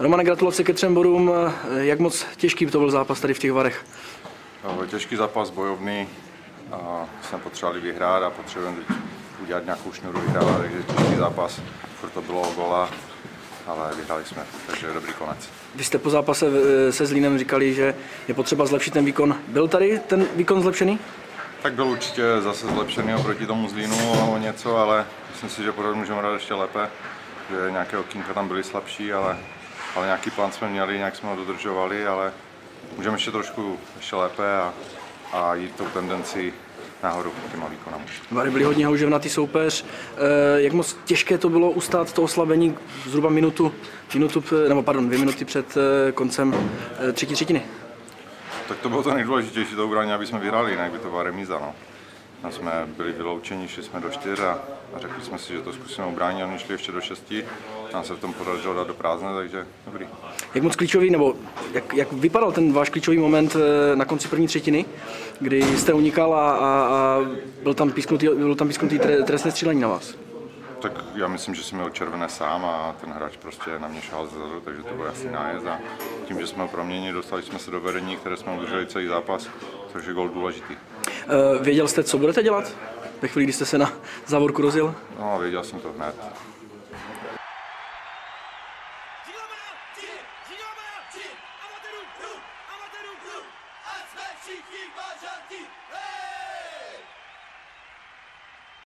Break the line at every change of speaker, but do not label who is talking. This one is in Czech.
Romane, gratulace ke 3 bodům. Jak moc těžký to byl zápas tady v těch Varech?
Těžký zápas, bojovný. Jsme potřebovali vyhrát a potřebujeme udělat nějakou šňůru vyhrát, takže těžký zápas. Furt to bylo o gola, ale vyhráli jsme, takže dobrý konec.
Vy jste po zápase se Zlínem říkali, že je potřeba zlepšit ten výkon. Byl tady ten výkon zlepšený?
Tak byl určitě zase zlepšený oproti tomu Zlínu o něco, ale myslím si, že pořád můžeme hrát ještě lépe, že nějaké okýnka tam byly slabší, ale nějaký plán jsme měli, nějak jsme ho dodržovali, ale můžeme ještě trošku lépe a jít tou tendenci nahoru těma výkonama.
Vary byli hodně houževnatý soupeř. Jak moc těžké to bylo ustát to oslabení zhruba 2 minuty před koncem třetí třetiny?
Tak to bylo to nejdůležitější, to ubrání, aby jsme vyhráli, jinak by to byla remíza. No. Tam jsme byli vyloučeni, šli jsme do 4 a řekli jsme si, že to zkusíme ubránit, a oni šli ještě do 6. Nám se v tom podařilo dát do prázdne, takže dobrý.
Jak moc klíčový, nebo jak vypadal ten váš klíčový moment na konci první třetiny, kdy jste unikal a byl tam písknutý trestné střílení na vás?
Tak já myslím, že jsem měl červené sám a ten hráč prostě na mě šel zezadu, takže to byl jasný nájezd a tím, že jsme ho proměnili, dostali jsme se do vedení, které jsme udrželi celý zápas, což je gól důležitý.
Věděl jste, co budete dělat ve chvíli, kdy jste se na závorku rozjel?
No, věděl jsem to hned.
Amatérův klub, a jsme všichni bažantí.